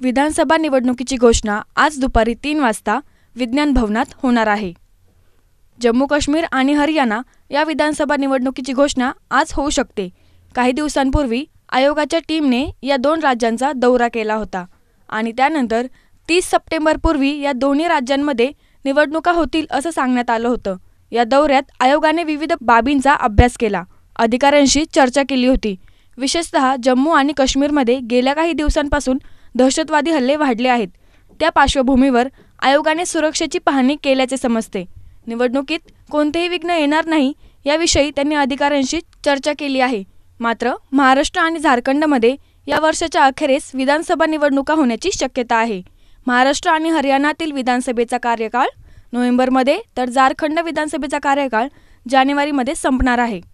विधानसभा निवडणुकीची घोषणा आज दुपारी 3 वाजता विज्ञान भवनात होणार आहे। जम्मू काश्मीर आणि हरियाणा या विधानसभा निवडणुकीची घोषणा आज होऊ शकते। काही दिवसांपूर्वी आयोगाच्या टीमने या दोन राज्यांचा दौरा केला होता आणि त्यानंतर 30 सप्टेंबरपूर्वी या दोन्ही राज्यांमध्ये निवडणुका होतील असं सांगण्यात आलं होतं। या दौऱ्यात आयोगाने विविध बाबींचा अभ्यास केला, अधिकाऱ्यांशी चर्चा केली होती। विशेषतः जम्मू आणि काश्मीरमध्ये गेल्या काही दिवसांपासून दहशतवादी हल्ले वाढले आहेत। त्या पार्श्वभूमीवर आयोगाने सुरक्षेची पाहणी केल्याचे समजते। निवडणुकीत कोणतेही विघ्न येणार नाही याविषयी त्यांनी अधिकाऱ्यांशी चर्चा केली आहे। मात्र महाराष्ट्र आणि झारखंडमध्ये या वर्षाच्या अखेरीस विधानसभा निवडणुका होण्याची शक्यता आहे। महाराष्ट्र आणि हरियाणातील विधानसभेचा कार्यकाळ नोव्हेंबरमध्ये तर झारखंड विधानसभेचा कार्यकाळ जानेवारीमध्ये संपणार आहे।